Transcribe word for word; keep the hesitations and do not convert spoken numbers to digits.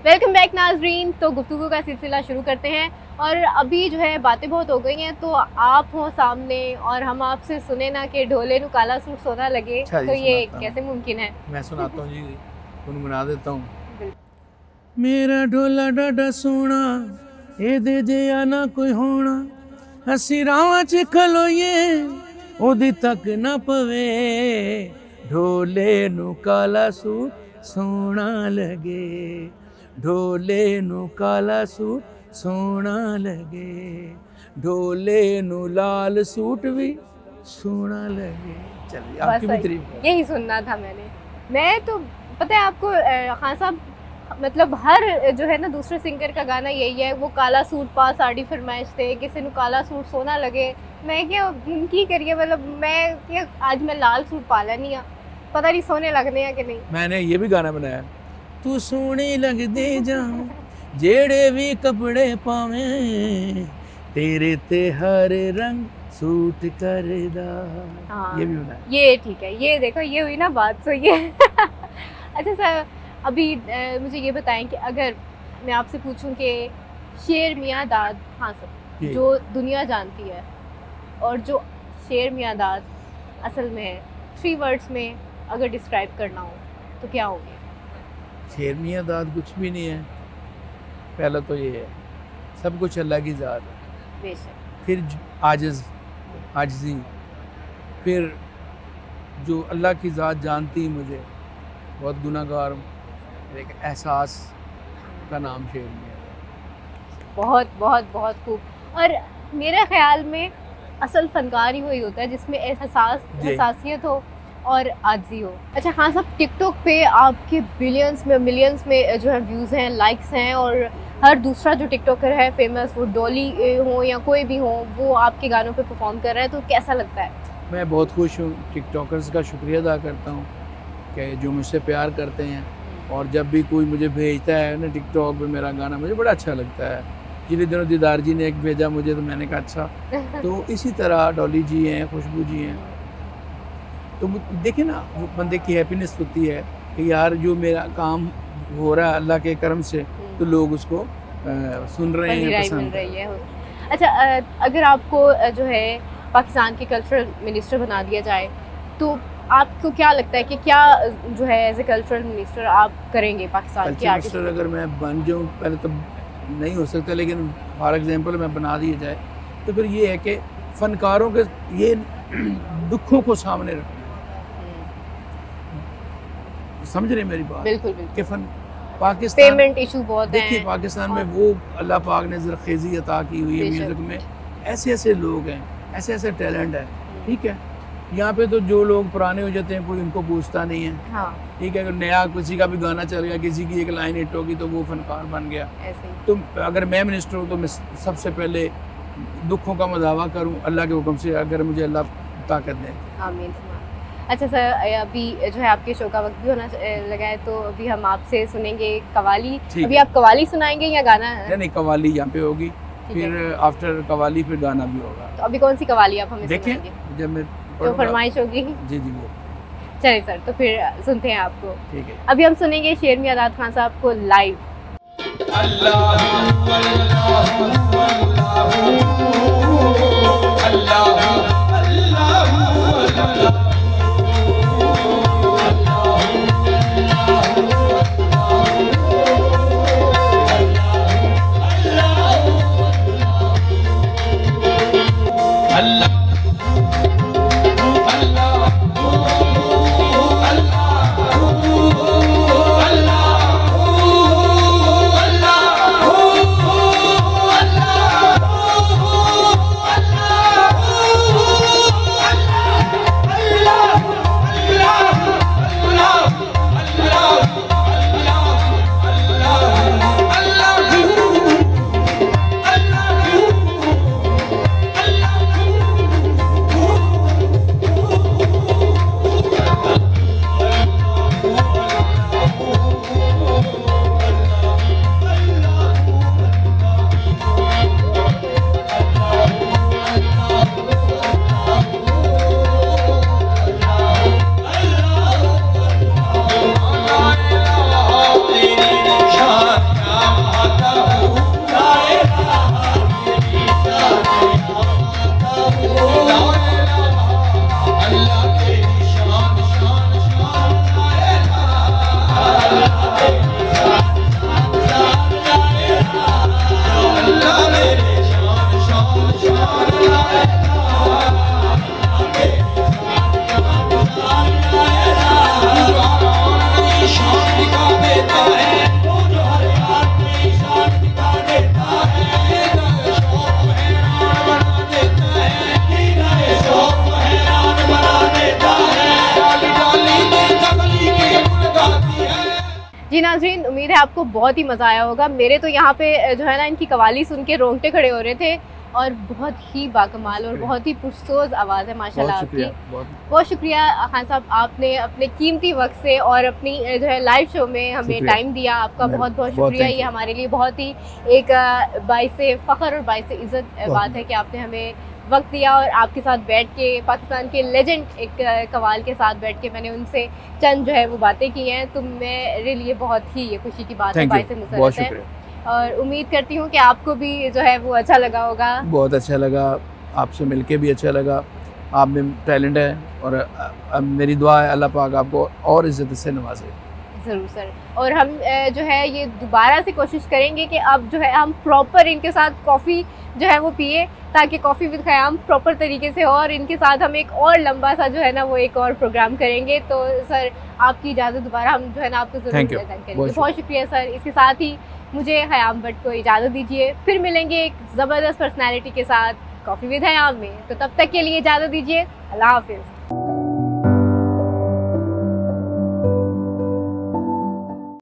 Welcome back नाजरीन। तो गुफ्तगू का सिलसिला शुरू करते हैं और अभी जो है बातें बहुत हो गई हैं, तो आप हो सामने और हम आपसे सुने ना कि ढोले नु काला सूट सोना लगे। अच्छा, तो ये कैसे मुमकिन है? मैं सुनाता हूँ जी, गुनगुना देता हूँ। मेरा ढोला डाडा सोना ए दे जे आना कोई होना, हसी रावा च खलोइए ओदी तक ना पवे, ढोले नु काला सूट सोना लगे, ढोले नु काला सूट सोना लगे, ढोले नु लाल सूट भी सोना लगे। चलिए आपकी भी तारीफ। यही सुनना था मैंने। मैं तो पता है आपको खान साहब, मतलब हर जो है ना दूसरे सिंगर का गाना यही है, वो काला सूट पा साड़ी फरमाइश थे, किसी ने काला सूट सोना लगे। मैं क्या की करिए, मतलब मैं क्या आज मैं लाल सूट पा लेनी है, पता नहीं सोने लगने हैं कि नहीं। मैंने ये भी गाना बनाया, तू सोने लग दे जाऊं जेड़े भी कपड़े पावे, तेरे ते हर रंग सूट करदा। हाँ, ये भी बनाया। ये ठीक है, ये देखो ये हुई ना बात, सही है। अच्छा सर, अभी आ, मुझे ये बताएं कि अगर मैं आपसे पूछूं कि शेर मियां दाद खान साहब जो दुनिया जानती है और जो शेर मियां दाद असल में है, थ्री वर्ड्स में अगर डिस्क्राइब करना हो तो क्या होंगे? शेर मियां दाद कुछ भी नहीं है। पहला तो ये है, सब कुछ अल्लाह की ज़ात है। बेशक। फिर आजिज़ आजिज़ी, फिर जो अल्लाह की ज़ात जानती मुझे, बहुत गुनाहगार, एक एहसास का नाम शेर मियां दाद। बहुत बहुत बहुत खूब। और मेरे ख्याल में असल फनकार ही वही होता है जिसमें एहसास एहसासियत हो और आजी हो। अच्छा खान साहब, टिकटॉक पे आपके बिलियंस में मिलियंस में जो है व्यूज़ हैं, लाइक्स हैं, और हर दूसरा जो टिकटॉकर है फेमस, वो डॉली हो या कोई भी हो, वो आपके गानों पे परफॉर्म कर रहा है, तो कैसा लगता है? मैं बहुत खुश हूँ, टिकटॉकर्स का शुक्रिया अदा करता हूँ कि जो मुझसे प्यार करते हैं, और जब भी कोई मुझे भेजता है ना टिकटॉक पे मेरा गाना, मुझे बड़ा अच्छा लगता है। जिन दिनों दीदार जी ने एक भेजा मुझे, तो मैंने कहा अच्छा। तो इसी तरह डॉली जी हैं, खुशबू जी हैं, तो देखिए ना, वो बंदे की हैप्पीनेस होती है कि यार जो मेरा काम हो रहा है अल्लाह के करम से, तो लोग उसको आ, सुन रहे हैं, पसंद रही है। अच्छा, अगर आपको जो है पाकिस्तान के कल्चरल मिनिस्टर बना दिया जाए, तो आपको क्या लगता है कि क्या जो है एज ए कल्चरल मिनिस्टर आप करेंगे पाकिस्तान के आर्टिस्ट? अगर मैं बन जाऊँ, पहले तो नहीं हो सकता, लेकिन फॉर एग्जांपल मैं बना दिया जाए, तो फिर ये है कि फनकारों के ये दुखों को सामने रखना। समझ रहे मेरी बात? बिल्कुल बिल्कुल। कि फन पाकिस्तान पेमेंट इशू बहुत है। देखिए पाकिस्तान में वो अल्लाह पाक ने ज़रख़ेज़ी अता की हुई है म्यूज़िक में, ऐसे ऐसे लोग हैं, ऐसे ऐसे टैलेंट है, ठीक है। यहाँ पे तो जो लोग पुराने हो जाते हैं कोई उनको पूछता नहीं है। हाँ। ठीक है, अगर नया किसी का भी गाना चल गया, किसी की एक लाइन हिट होगी, तो वो फनकार बन गया। ऐसे ही। तो अगर मैं मिनिस्टर हूँ तो मैं सबसे पहले दुखों का मदावा करूँ अल्लाह के हुक्म से, अगर मुझे अल्लाह ताकत दे। आमीन। अच्छा सर, अभी जो है आपके शो का वक्त भी होना लगा है, तो अभी हम आपसे सुनेंगे कवाली। अभी आप कवाली सुनाएंगे या गाना? नहीं नहीं, कवाली यहाँ पे होगी, फिर आफ्टर कवाली फिर गाना भी होगा। तो अभी कौन सी कवाली आप हमें देखिए जब मैं तो फरमाइश होगी। जी जी वो चलिए सर, तो फिर सुनते हैं आपको। ठीक है। अभी हम सुनेंगे शेर मियां दाद खान साहब को लाइव। जी नाज़रीन, उम्मीद है आपको बहुत ही मज़ा आया होगा। मेरे तो यहाँ पे जो है ना इनकी कवाली सुन के रोंगटे खड़े हो रहे थे और बहुत ही बाकमाल और बहुत ही पुरसोज़ आवाज़ है माशाल्लाह आपकी। बहुत, बहुत शुक्रिया खान साहब, आपने अपने कीमती वक्त से और अपनी जो है लाइव शो में हमें टाइम दिया। आपका बहुत बहुत शुक्रिया। ये हमारे लिए बहुत ही एक बाइसे फ़ख्र और बाइसे इज़्ज़त बात है कि आपने हमें वक्त दिया और आपके साथ बैठ के पाकिस्तान के लेजेंड एक कवाल के साथ बैठ के मैंने उनसे चंद जो है वो बातें की हैं। तो मेरे लिए बहुत ही ये खुशी की बात है, बाइसे मुसरत है और उम्मीद करती हूँ कि आपको भी जो है वो अच्छा लगा होगा। बहुत अच्छा लगा, आपसे मिलके भी अच्छा लगा। आप में टैलेंट है और मेरी दुआ है अल्लाह पाक आपको और इज़्ज़त से नवाजे। ज़रूर सर, और हम जो है ये दोबारा से कोशिश करेंगे कि अब जो है हम प्रॉपर इनके साथ कॉफ़ी जो है वो पिए, ताकि कॉफ़ी विद ख़याम प्रॉपर तरीके से हो और इनके साथ हम एक और लंबा सा जो है ना वो एक और प्रोग्राम करेंगे। तो सर आपकी इजाज़त दोबारा हम जो है ना आपको ज़रूर करेंगे। बहुत शुक्रिया सर। इसके साथ ही मुझे ख़याम भट्ट को इजाज़त दीजिए, फिर मिलेंगे एक ज़बरदस्त पर्सनैलिटी के साथ कॉफ़ी विद ख़याम में। तो तब तक के लिए इजाज़त दीजिए, अल्लाह हाफ़िज़।